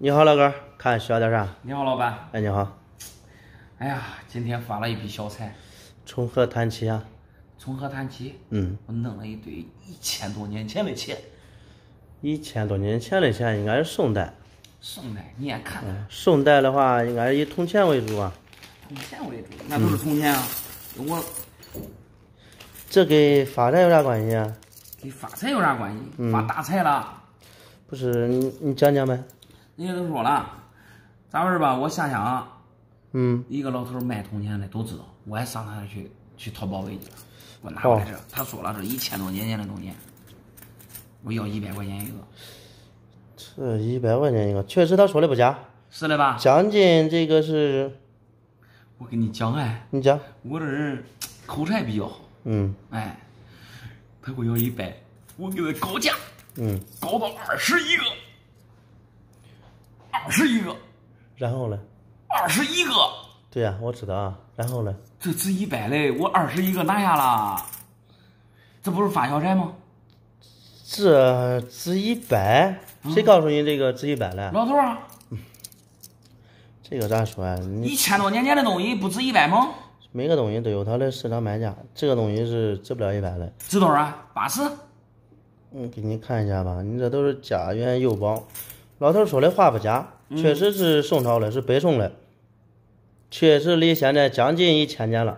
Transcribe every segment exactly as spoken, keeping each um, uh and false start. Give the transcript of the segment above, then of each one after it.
你好，老哥，看需要点啥？ 你好，老板。 哎，你好。 哎呀，今天发了一批小菜， 从何谈起啊？ 从何谈起？ 嗯， 我弄了一堆一千多年前的钱。 一千多年前的钱应该是宋代。 宋代，你也看看。 嗯、宋代的话，应该是以铜钱为主啊。 铜钱为主，那都是铜钱啊。嗯、我这跟发财有啥关系啊？ 跟发财有啥关系？ 嗯、 发大财了。 不是，你你讲讲呗。 人家都说了，咋回事吧？我想想啊。 嗯。 一个老头卖铜钱的都知道，我还上他那去去淘宝问去了，我拿过来这，哦、他说了是一千多年前的东西，我要一百块钱一个。 这一百块钱一个，确实他说的不假。 是的吧？ 将近这个是。 我跟你讲哎。 你讲。 我这人口才比较好。 嗯。 哎，他给我要一百，我给他高价。 嗯。 高到二十一个。二十一个。 然后呢？ 二十一个。 对呀、啊，我知道啊。然后呢？ 这值一百嘞，我二十一个拿下了，这不是发小财吗？ 这值一百？谁告诉你这个值一百了？ 老头啊。 嗯、这个咋说啊？ 一千多年前的东西不值一百吗？ 每个东西都有它的市场卖价，这个东西是值不了一百的。 值多少啊？八十。 嗯，给你看一下吧，你这都是家园幼宝。老头说的话不假，确实是宋朝的，是北宋的，确实离现在将近一千年了。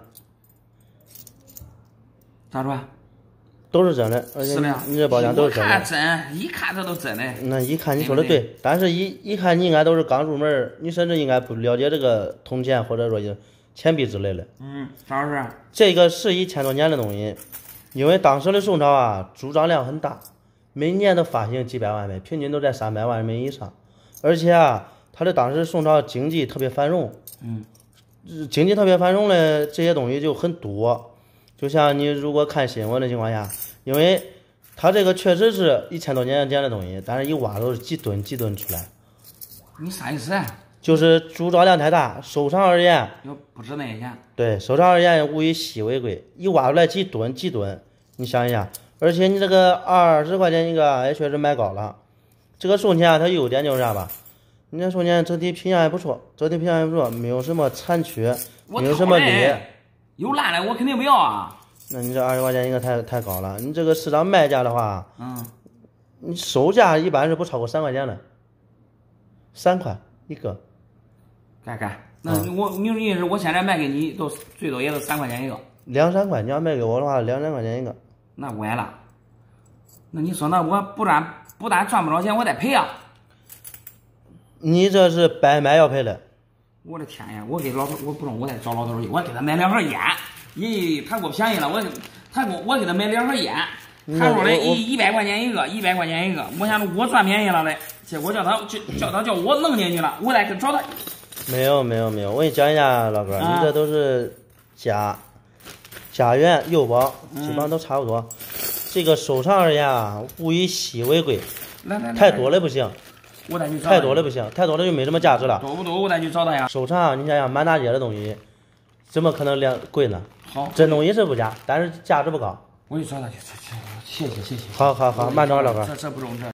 咋说？ 都是真的，而且你这包浆都是真的。 看真，一看这都真的。 那一看你说的对，对但是一一看你应该都是刚入门，你甚至应该不了解这个铜钱或者说钱币之类的。 嗯，啥回事？ 这个是一千多年的东西，因为当时的宋朝啊，主张量很大。每年的发行几百万枚，平均都在三百万枚以上，而且啊，他的当时宋朝经济特别繁荣， 嗯， 经济特别繁荣的这些东西就很多。就像你如果看新闻的情况下，因为它这个确实是一千多年前的东西，但是一挖都是几吨几吨出来。 你啥意思啊？ 就是主张量太大，收藏而言， 要不值那些钱。 对，收藏而言物以稀为贵，一挖出来几吨几吨，你想一下。而且你这个二十块钱一个也确实买高了。这个宋钱啊，它优点就是啥吧？你这宋钱整体品相也不错，整体品相也不错，没有什么残缺，没有什么裂。 有烂的我肯定不要啊。 那你这二十块钱一个太太高了。你这个市场卖价的话， 嗯， 你售价一般是不超过三块钱的，三块一个。 干干，那我你意思是我现在卖给你都最多也就三块钱一个。 两三块，你要卖给我的话，两三块钱一个。 那完了，那你说那我不但不但赚不着钱，我得赔啊！ 你这是白买要赔的。 我的天呀！我给老头，我不中，我得找老头去，我给他买两盒烟。咦，他给我便宜了，我他给我我给他买两盒烟，他说的一一百块钱一个，一百块钱一个。我想着我赚便宜了嘞，结果叫他叫叫他叫我弄进去了，我得找他。 没有没有没有，我给你讲一下，老哥，啊、你这都是假。家园幼宝基本上都差不多，嗯、这个收藏而言啊，物以稀为贵， 来来来太多了不行， 我再去找太多了不行，太多了就没什么价值了。 多不多？我再去找他呀。 收藏，你想想满大街的东西，怎么可能量贵呢？ 好， 真东西是不假，但是价值不高。 我去找他去，谢谢谢谢。 好好好，慢着，老哥。 这这不中这。